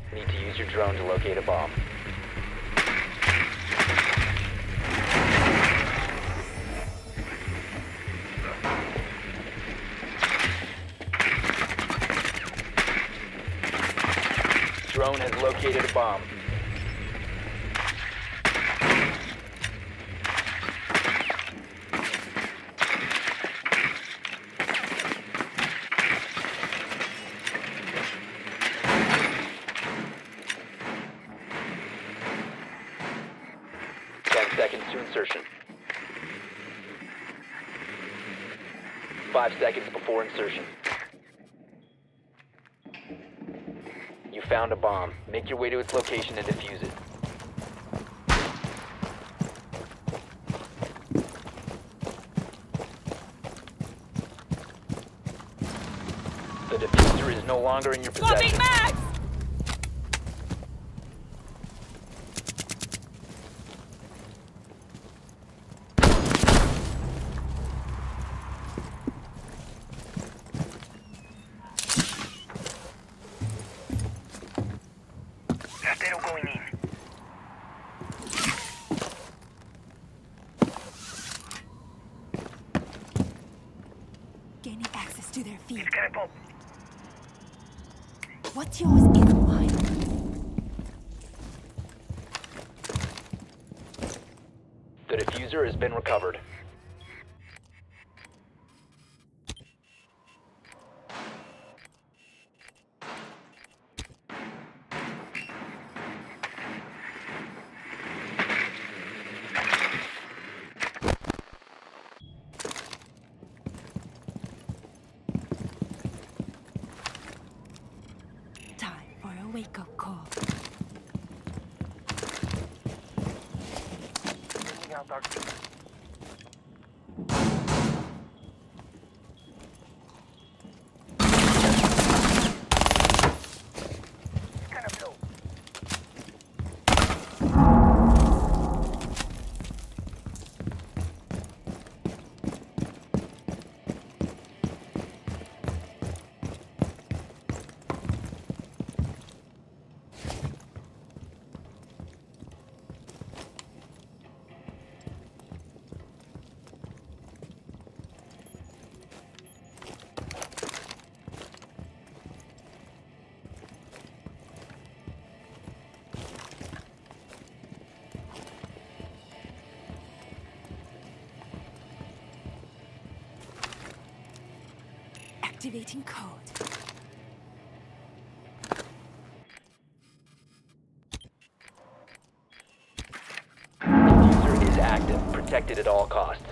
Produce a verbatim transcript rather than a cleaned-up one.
Need to use your drone to locate a bomb. Drone has located a bomb. Ten seconds to insertion. Five seconds before insertion. You found a bomb. Make your way to its location and defuse it. The diffuser is no longer in your possession. Max! Rastero going in. Gaining access to their feed. It's gonna pop. What's yours is mine. The diffuser has been recovered. Time for a wake-up call. Bringing out our team. It's gonna blow. Activating code. Diffuser is active. Protected at all costs.